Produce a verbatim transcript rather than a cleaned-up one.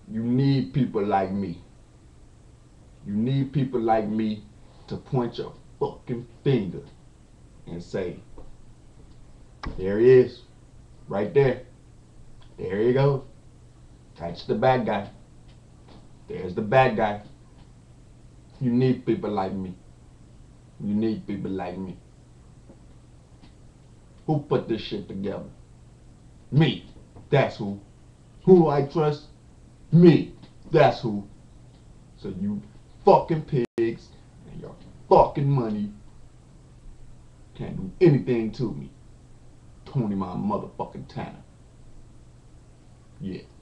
You need people like me. You need people like me to point your fucking finger and say, there he is, right there. There he goes. That's the bad guy. There's the bad guy. You need people like me. You need people like me. Who put this shit together? Me. That's who. Who do I trust? Me. That's who. So you fucking pigs and your fucking money can't do anything to me. Tony my motherfucking Tanner. Yeah.